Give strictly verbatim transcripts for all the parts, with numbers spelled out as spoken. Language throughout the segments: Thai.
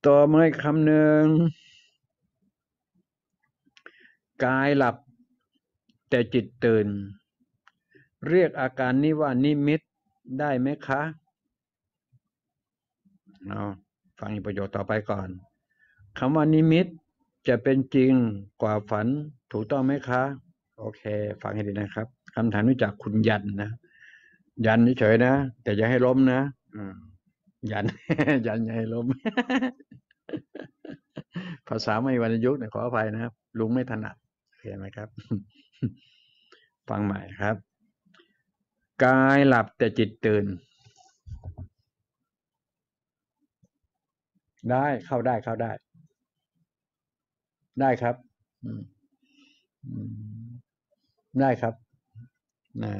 ต่อมาอีกคำหนึ่งกายหลับแต่จิตตื่นเรียกอาการนี้ว่านิมิตได้ไหมคะเอาฟังอีกประโยคต่อไปก่อนคำว่านิมิตจะเป็นจริงกว่าฝันถูกต้องไหมคะโอเคฟังให้ดีนะครับคำถามนี้จากคุณยันนะยันเฉยๆนะแต่อย่าให้ล้มนะอืมยัน ยันอย่าให้ล้ม ภาษาไม่วรรณยุกต์เนี่ยขออภัยนะครับลุงไม่ถนัดเห็นไหมครับ ฟังใหม่ครับกายหลับแต่จิตตื่นได้เข้าได้เข้าได้ได้ครับอืมอืมได้ครับนะ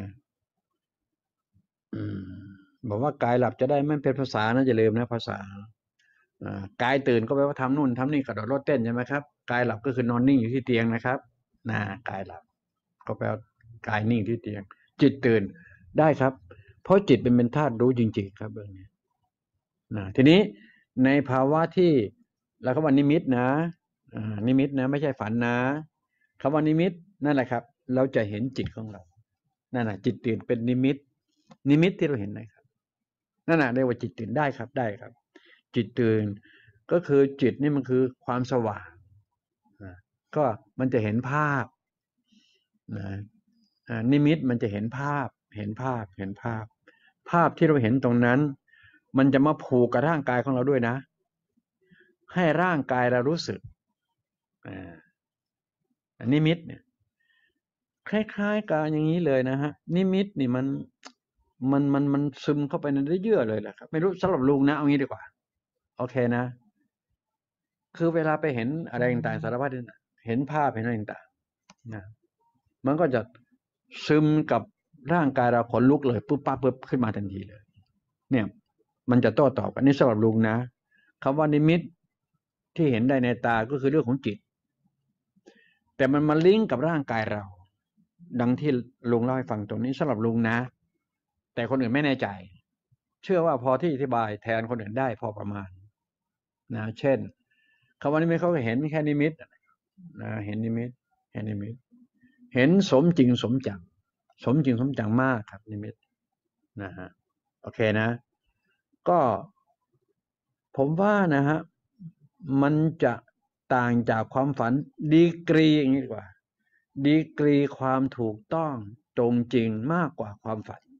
อืมบอกว่ากายหลับจะได้ไม่เป็นภาษานะอย่าลืมนะภาษาอ่ากายตื่นก็แปลว่าทำนู่นทำนี่กระโดดโลดเต้นใช่ไหมครับกายหลับก็คือนอนนิ่งอยู่ที่เตียงนะครับนะกายหลับก็แปลว่ากายนิ่งที่เตียงจิตตื่นได้ครับเพราะจิตเป็นเป็นธาตุรู้จริงๆครับเรื่องนี้นะทีนี้ในภาวะที่เราคำว่านิมิตนะอ่านิมิตนะไม่ใช่ฝันนะคำว่านิมิตนั่นแหละครับเราจะเห็นจิตของเรานั่นแหะจิตตื่นเป็นนิมิตนิมิตที่เราเห็นนะครับนั่นแหะเรียกว่าจิตตื่นได้ครับได้ครับจิตตื่นก็คือจิตนี่มันคือความสว่างนะก็มันจะเห็นภาพนะนิมิตมันจะเห็นภาพเห็นภาพเห็นภาพภาพที่เราเห็นตรงนั้นมันจะมาผูกกับร่างกายของเราด้วยนะให้ร่างกายเรารู้สึกอ่านิมิตเนี่ยคล้ายๆกับอย่างนี้เลยนะฮะนิมิตนี่มันมันมันมันซึมเข้าไปในเนื้อเยื่อเลยแหละครับไม่รู้สำหรับลุงนะเอางี้ดีกว่าโอเคนะคือเวลาไปเห็นอะไรต่างๆสารพัดเนี่ยเห็นภาพเห็นอะไรต่างๆนะมันก็จะซึมกับร่างกายเราขนลุกเลยปุ๊บปั๊บปุ๊บขึ้นมาทันทีเลยเนี่ยมันจะโต้ตอบกันนี่สำหรับลุงนะคำว่านิมิตที่เห็นได้ในตาก็คือเรื่องของจิตแต่มันมาลิงก์กับร่างกายเราดังที่ลุงเล่าให้ฟังตรงนี้สำหรับลุงนะแต่คนอื่นไม่แน่ใจเชื่อว่าพอที่อธิบายแทนคนอื่นได้พอประมาณนะเช่นคำว่านิมิตเขาเห็นแค่นิมิตนะเห็นนิมิตเห็นนิมิตเห็นสมจริงสมจังสมจริงสมจังมากครับนิมิตนะฮะโอเคนะก็ผมว่านะฮะมันจะต่างจากความฝันดีกรีอย่างนี้ดีกว่าดีกรีความถูกต้องตรงจริงมากกว่าความฝัน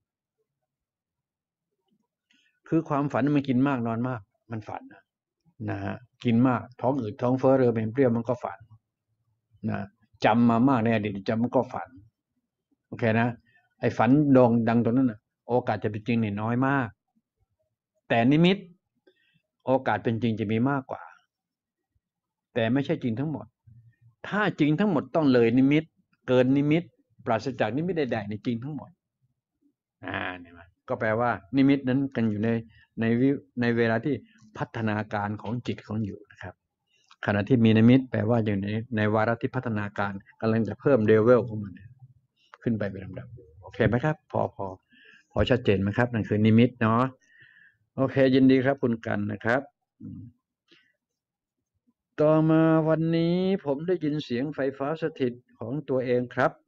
คือความฝันมันกินมากนอนมากมันฝันนะนะฮะกินมากท้องอืดท้องเฟ้อเรือเป็นเปรี้ยวมันก็ฝันนะจำมามากในอดีตจำมันก็ฝันโอเคนะไอ้ฝันโด่งดังตรงนั้นนะโอกาสจะเป็นจริงเนี่ยน้อยมากแต่นิมิตโอกาสเป็นจริงจะมีมากกว่าแต่ไม่ใช่จริงทั้งหมดถ้าจริงทั้งหมดต้องเลยนิมิตเกินนิมิตปราศจากนิมิตใดๆในจริงทั้งหมดอ่าเนี่ยมันก็แปลว่านิมิตนั้นกันอยู่ในในวิในเวลาที่พัฒนาการของจิตของอยู่นะครับขณะที่มีนิมิตแปลว่าอยู่ในในวาระที่พัฒนาการกำลังจะเพิ่มเลเวลของมันขึ้นไปเป็นลำดับโอเคไหมครับพอพอพอชัดเจนไหมครับนั่นคือนิมิตเนาะโอเคยินดีครับคุณกันนะครับต่อมาวันนี้ผมได้ยินเสียงไฟฟ้าสถิตของตัวเองครับ